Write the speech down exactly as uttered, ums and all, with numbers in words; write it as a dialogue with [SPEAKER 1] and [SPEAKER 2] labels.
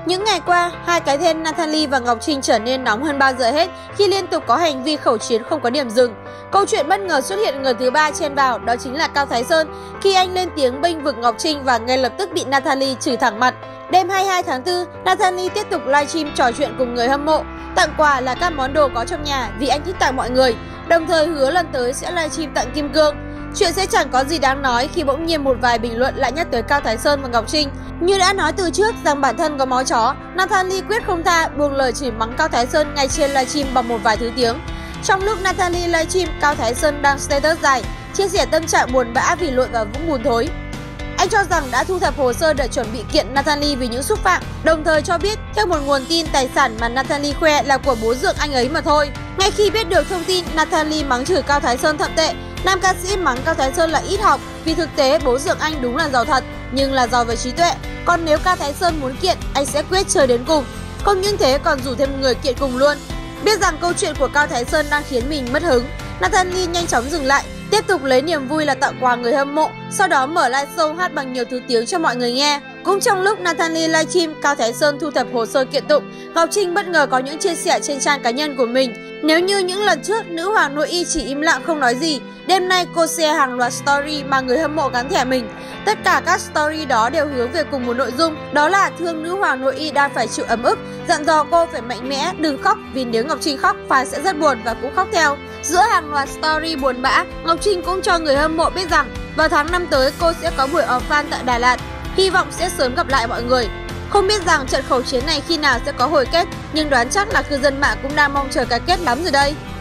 [SPEAKER 1] Những ngày qua, hai cái tên Natalie và Ngọc Trinh trở nên nóng hơn bao giờ hết khi liên tục có hành vi khẩu chiến không có điểm dừng. Câu chuyện bất ngờ xuất hiện người thứ ba chen vào, đó chính là Cao Thái Sơn khi anh lên tiếng bênh vực Ngọc Trinh và ngay lập tức bị Natalie chửi thẳng mặt. Đêm hai mươi hai tháng tư, Natalie tiếp tục livestream trò chuyện cùng người hâm mộ, tặng quà là các món đồ có trong nhà vì anh thích tặng mọi người, đồng thời hứa lần tới sẽ livestream tặng kim cương. Chuyện sẽ chẳng có gì đáng nói khi bỗng nhiên một vài bình luận lại nhắc tới Cao Thái Sơn và Ngọc Trinh. Như đã nói từ trước rằng bản thân có máu chó, Natalie quyết không tha, buông lời chửi mắng Cao Thái Sơn ngay trên livestream bằng một vài thứ tiếng. Trong lúc Natalie livestream, Cao Thái Sơn đăng status dài, chia sẻ tâm trạng buồn bã vì lội vào vũng bùn thối. Anh cho rằng đã thu thập hồ sơ để chuẩn bị kiện Natalie vì những xúc phạm, đồng thời cho biết theo một nguồn tin tài sản mà Natalie khoe là của bố dượng anh ấy mà thôi. Ngay khi biết được thông tin, Natalie mắng chửi Cao Thái Sơn thậm tệ. Nam ca sĩ mắng Cao Thái Sơn là ít học vì thực tế bố dượng anh đúng là giàu thật, nhưng là giàu về trí tuệ. Còn nếu Cao Thái Sơn muốn kiện, anh sẽ quyết chơi đến cùng. Không những thế còn rủ thêm người kiện cùng luôn. Biết rằng câu chuyện của Cao Thái Sơn đang khiến mình mất hứng, Natalie nhanh chóng dừng lại, tiếp tục lấy niềm vui là tặng quà người hâm mộ, sau đó mở live show hát bằng nhiều thứ tiếng cho mọi người nghe. Cũng trong lúc Natalie livestream, Cao Thái Sơn thu thập hồ sơ kiện tụng, Ngọc Trinh bất ngờ có những chia sẻ trên trang cá nhân của mình. Nếu như những lần trước, nữ hoàng nội y chỉ im lặng không nói gì, đêm nay cô share hàng loạt story mà người hâm mộ gắn thẻ mình. Tất cả các story đó đều hướng về cùng một nội dung, đó là thương nữ hoàng nội y đang phải chịu ấm ức, dặn dò cô phải mạnh mẽ, đừng khóc vì nếu Ngọc Trinh khóc, fan sẽ rất buồn và cũng khóc theo. Giữa hàng loạt story buồn bã, Ngọc Trinh cũng cho người hâm mộ biết rằng vào tháng năm tới cô sẽ có buổi offline tại Đà Lạt, hy vọng sẽ sớm gặp lại mọi người. Không biết rằng trận khẩu chiến này khi nào sẽ có hồi kết, nhưng đoán chắc là cư dân mạng cũng đang mong chờ cái kết lắm rồi đây.